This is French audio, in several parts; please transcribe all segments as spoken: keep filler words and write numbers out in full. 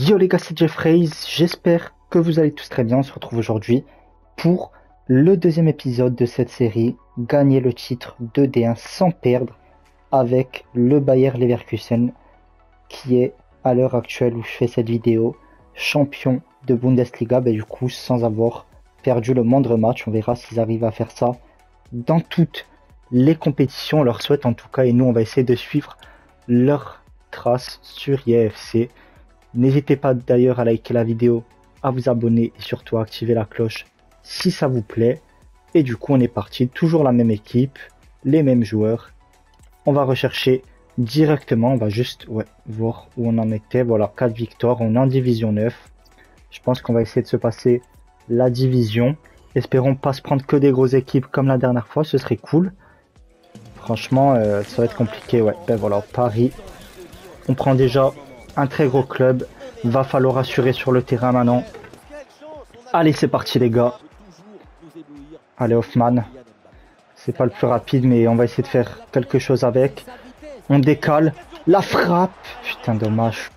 Yo les gars, c'est Jeffrey, j'espère que vous allez tous très bien. On se retrouve aujourd'hui pour le deuxième épisode de cette série, gagner le titre de D un sans perdre avec le Bayer Leverkusen qui est à l'heure actuelle où je fais cette vidéo champion de Bundesliga, bah, du coup sans avoir perdu le moindre match. On verra s'ils arrivent à faire ça dans toutes les compétitions, on leur souhaite en tout cas, et nous on va essayer de suivre leurs traces sur I A F C. N'hésitez pas d'ailleurs à liker la vidéo, à vous abonner et surtout à activer la cloche si ça vous plaît. Et du coup on est parti, toujours la même équipe, les mêmes joueurs. On va rechercher directement, on va juste ouais, voir où on en était. Voilà, quatre victoires, on est en division neuf. Je pense qu'on va essayer de se passer la division. Espérons pas se prendre que des grosses équipes comme la dernière fois, ce serait cool. Franchement, euh, ça va être compliqué. Ouais, ben voilà, Paris. On prend déjà un très gros club. Va falloir assurer sur le terrain maintenant. Allez, c'est parti les gars. Allez, Hoffman. C'est pas le plus rapide, mais on va essayer de faire quelque chose avec. On décale. La frappe. Putain, dommage.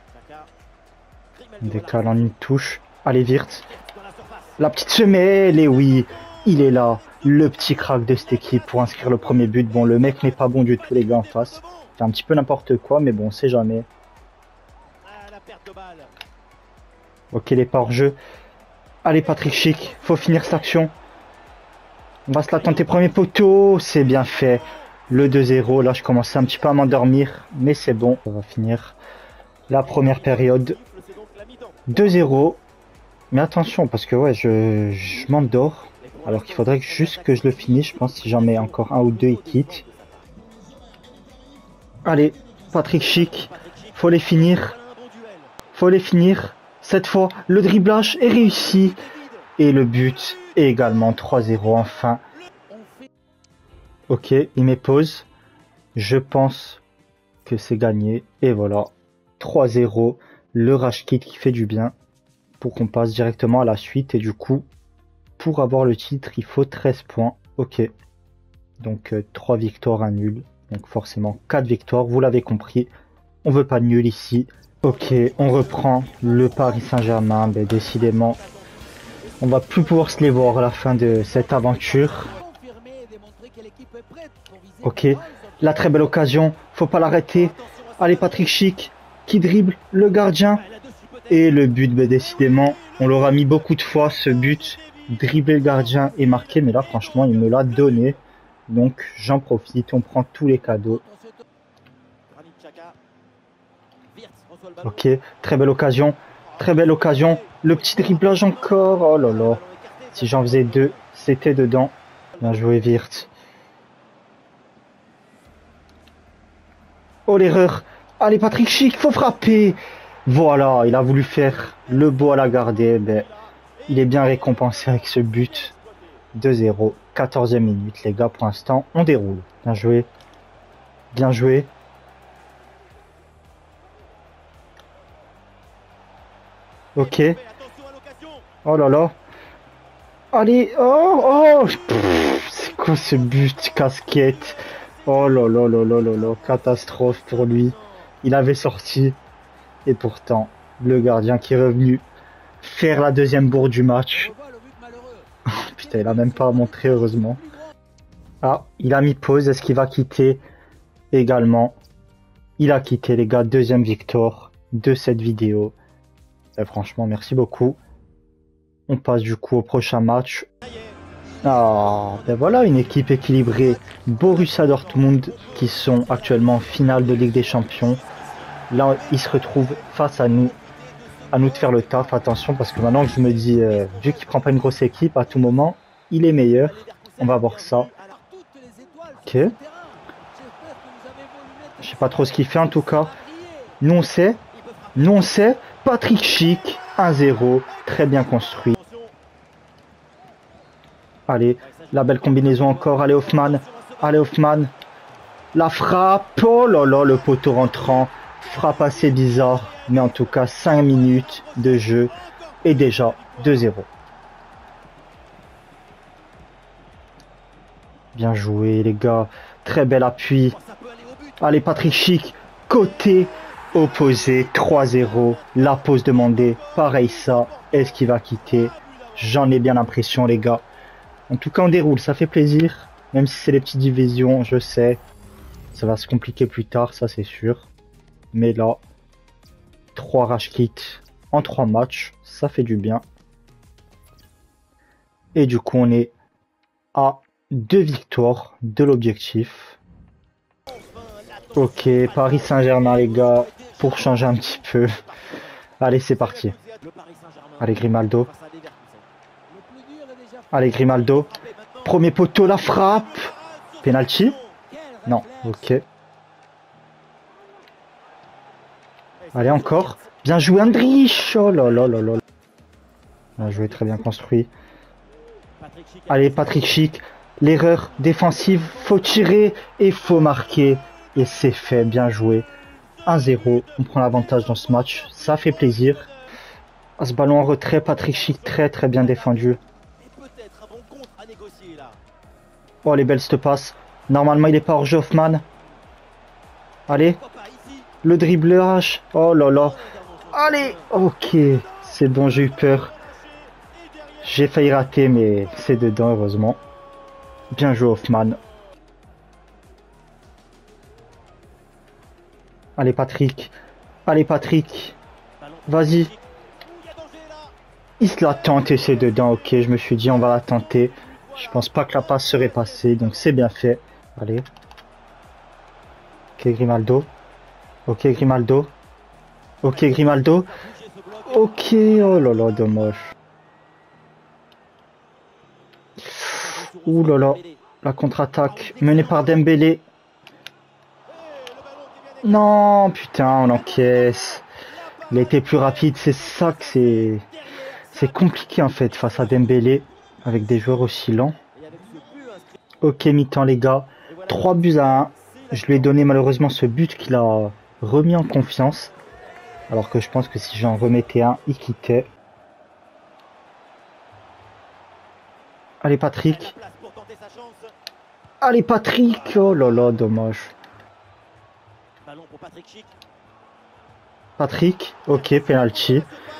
On décale en une touche. Allez, Wirtz. La petite semelle. Et oui, il est là. Le petit crack de cette équipe pour inscrire le premier but. Bon, le mec n'est pas bon du tout, les gars, en face. C'est un petit peu n'importe quoi, mais bon, on sait jamais. Ok, les pas hors jeu. Allez, Patrick Schick, faut finir cette action. On va se la tenter, premier poteau. C'est bien fait. Le deux zéro, là, je commençais un petit peu à m'endormir, mais c'est bon. On va finir la première période. deux zéro. Mais attention, parce que ouais, je, je m'endors. Alors qu'il faudrait juste que je le finisse, je pense, si j'en mets encore un ou deux, il quitte. Allez, Patrick Schick, faut les finir. Faut les finir. Cette fois, le driblage est réussi. Et le but est également trois zéro, enfin. Ok, il met pause. Je pense que c'est gagné. Et voilà, trois zéro. Le rush kit qui fait du bien. Pour qu'on passe directement à la suite. Et du coup, pour avoir le titre, il faut treize points. Ok. Donc euh, trois victoires, un nul. Donc forcément quatre victoires, vous l'avez compris. On veut pas de nul ici. Ok, on reprend le Paris Saint-Germain. Ben, décidément, on va plus pouvoir se les voir à la fin de cette aventure. Ok, la très belle occasion. Faut pas l'arrêter. Allez, Patrick Schick qui dribble le gardien. Et le but, ben, décidément, on l'aura mis beaucoup de fois ce but. Dribbler le gardien et marquer, mais là franchement il me l'a donné, donc j'en profite, on prend tous les cadeaux. Ok, très belle occasion, très belle occasion, le petit dribblage encore, oh là là, si j'en faisais deux, c'était dedans. Bien joué Wirtz. Oh l'erreur, allez Patrick Schick, faut frapper. Voilà, il a voulu faire le beau à la garder, ben il est bien récompensé avec ce but. deux zéro, quatorzième minute les gars, pour l'instant on déroule. Bien joué, bien joué. Ok. Oh là là. Allez, oh, oh. C'est quoi ce but casquette? Oh là là là là là là, catastrophe pour lui. Il avait sorti. Et pourtant, le gardien qui est revenu faire la deuxième bourre du match. Oh, putain, il a même pas montré, heureusement. Ah, il a mis pause. Est-ce qu'il va quitter également? Il a quitté, les gars. Deuxième victoire de cette vidéo. Et franchement, merci beaucoup. On passe du coup au prochain match. Ah, ben voilà, une équipe équilibrée. Borussia Dortmund qui sont actuellement en finale de Ligue des Champions. Là, ils se retrouvent face à nous. À nous de faire le taf, attention, parce que maintenant que je me dis, euh, vu qu'il prend pas une grosse équipe, à tout moment, il est meilleur. On va voir ça. Ok. Je sais pas trop ce qu'il fait en tout cas. Nous on sait. Nous on sait. Patrick Schick, un zéro. Très bien construit. Allez, la belle combinaison encore. Allez Hoffman. Allez Hoffman. La frappe. Oh là là, le poteau rentrant. Frappe assez bizarre. Mais en tout cas, cinq minutes de jeu. Et déjà deux zéro. Bien joué les gars. Très bel appui. Allez Patrick Schick. Côté. opposé, trois zéro. La pause demandée, pareil ça. Est-ce qu'il va quitter? J'en ai bien l'impression, les gars. En tout cas, on déroule, ça fait plaisir. Même si c'est les petites divisions, je sais. Ça va se compliquer plus tard, ça c'est sûr. Mais là, trois rage kits en trois matchs, ça fait du bien. Et du coup, on est à deux victoires de l'objectif. Ok, Paris Saint-Germain, les gars, pour changer un petit peu. Allez, c'est parti. Allez, Grimaldo. Allez, Grimaldo. Premier poteau, la frappe. Penalty? Non, ok. Allez, encore. Bien joué, Andrich. Oh là là là là. Bien joué, très bien construit. Allez, Patrick Schick. L'erreur défensive. Faut tirer et faut marquer. Et c'est fait, bien joué. un zéro. On prend l'avantage dans ce match. Ça fait plaisir. À ce ballon en retrait, Patrick Schick très très bien défendu. Oh, les belles cette passe. Normalement, il est pas hors jeu, Hoffman. Allez. Le dribblage. Oh là là. Allez. Ok. C'est bon, j'ai eu peur. J'ai failli rater, mais c'est dedans, heureusement. Bien joué, Hoffman. Allez, Patrick. Allez, Patrick. Vas-y. Il se la tente et c'est dedans. Ok, je me suis dit, on va la tenter. Je pense pas que la passe serait passée, donc c'est bien fait. Allez. Ok, Grimaldo. Ok, Grimaldo. Ok, Grimaldo. Ok, oh là là, dommage. Ouh là là, la contre-attaque menée par Dembélé. Non, putain, on encaisse. Il a été plus rapide, c'est ça que c'est... C'est compliqué en fait face à Dembélé, avec des joueurs aussi lents. Ok, mi-temps les gars. trois buts à un. Je lui ai donné malheureusement ce but qu'il a remis en confiance. Alors que je pense que si j'en remettais un, il quittait. Allez Patrick. Allez Patrick. Oh là là, dommage. Patrick. Ok, penalty.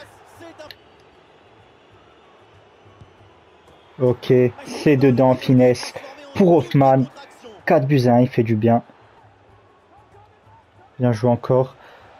Ok, c'est dedans, finesse. Pour Hoffman. quatre buts à un, il fait du bien. Bien joué encore.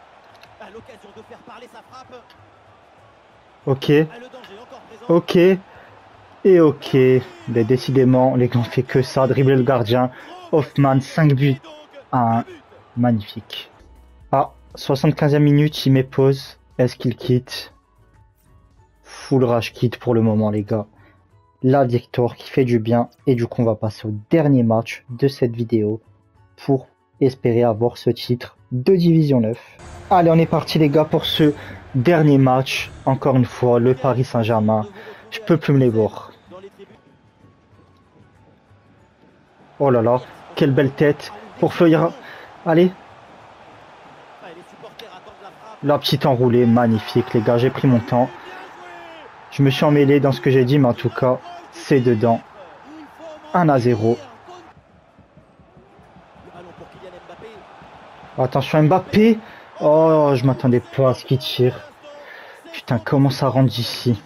Ok. Ok. Et ok. Mais décidément, les gars, on fait que ça. Dribbler le gardien. Hoffman, cinq buts à un. Magnifique. Ah, soixante-quinzième minute, il met pause. Est-ce qu'il quitte? Full rage quitte pour le moment, les gars. La victoire qui fait du bien. Et du coup, on va passer au dernier match de cette vidéo pour espérer avoir ce titre de Division neuf. Allez, on est parti les gars pour ce dernier match. Encore une fois, le Paris Saint-Germain. Je peux plus me les voir. Oh là là, quelle belle tête pour Feuillard. Allez. La petite enroulée, magnifique les gars, j'ai pris mon temps. Je me suis emmêlé dans ce que j'ai dit, mais en tout cas, c'est dedans. un à zéro. Attention Mbappé. Oh, je m'attendais pas à ce qu'il tire. Putain, comment ça rentre d'ici.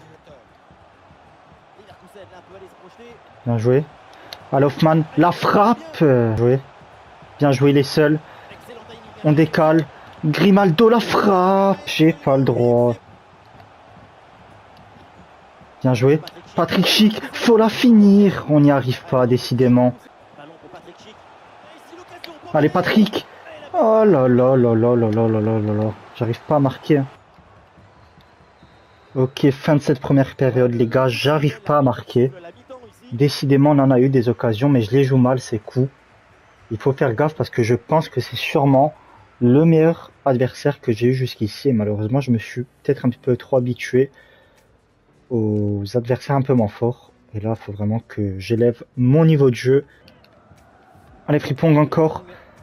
Bien joué. Allez Hoffman, la frappe. Bien joué. Bien joué, il est seul. On décale. Grimaldo, la frappe. J'ai pas le droit. Bien joué. Patrick Schick, faut la finir. On n'y arrive pas, décidément. Allez, Patrick. Oh là là là là là là là là là là. J'arrive pas à marquer. Ok, fin de cette première période, les gars. J'arrive pas à marquer. Décidément, on en a eu des occasions, mais je les joue mal, ces coups. Il faut faire gaffe parce que je pense que c'est sûrement le meilleur adversaire que j'ai eu jusqu'ici. Et malheureusement, je me suis peut-être un petit peu trop habitué aux adversaires un peu moins forts. Et là, il faut vraiment que j'élève mon niveau de jeu. Allez, Fripong encore.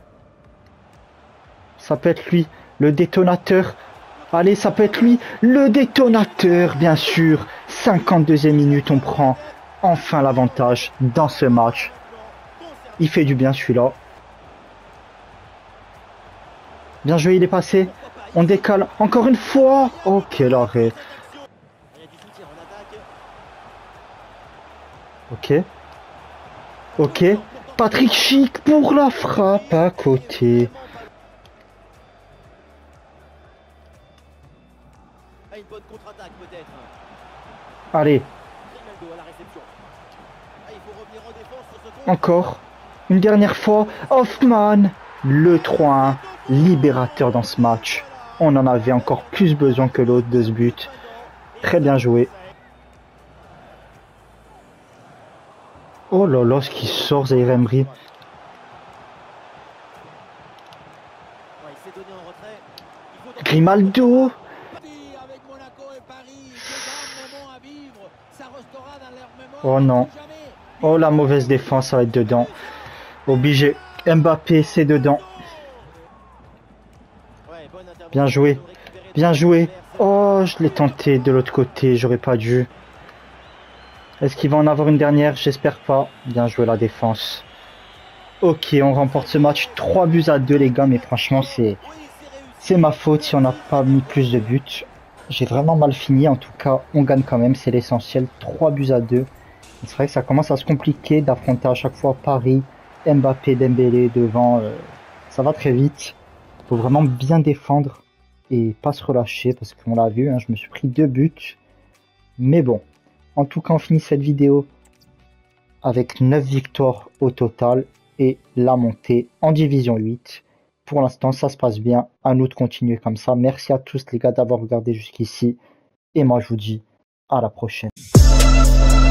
Ça peut être lui, le détonateur. Allez, ça peut être lui, le détonateur, bien sûr. cinquante-deuxième minute, on prend enfin l'avantage dans ce match. Il fait du bien celui-là. Bien joué, il est passé. On décale encore une fois. Oh, quel arrêt. Ok. Ok. Patrick Schick pour la frappe à côté. Allez. Encore. Une dernière fois. Hoffman. Le trois un. Libérateur dans ce match. On en avait encore plus besoin que l'autre de ce but. Très bien joué. Oh là là, ce qui sort, Zaïre Emery. Grimaldo. Oh non. Oh la mauvaise défense, ça va être dedans. Obligé. Mbappé, c'est dedans. Bien joué. Bien joué. Oh, je l'ai tenté de l'autre côté, j'aurais pas dû. Est-ce qu'il va en avoir une dernière? J'espère pas. Bien joué la défense. Ok, on remporte ce match trois buts à deux les gars, mais franchement c'est c'est ma faute si on n'a pas mis plus de buts. J'ai vraiment mal fini, en tout cas on gagne quand même, c'est l'essentiel. Trois buts à deux. C'est vrai que ça commence à se compliquer d'affronter à chaque fois Paris, Mbappé, Dembélé devant. Euh, ça va très vite. Faut vraiment bien défendre et pas se relâcher parce qu'on l'a vu, hein, je me suis pris deux buts. Mais bon, en tout cas on finit cette vidéo avec neuf victoires au total et la montée en division huit. Pour l'instant ça se passe bien, à nous de continuer comme ça. Merci à tous les gars d'avoir regardé jusqu'ici et moi je vous dis à la prochaine.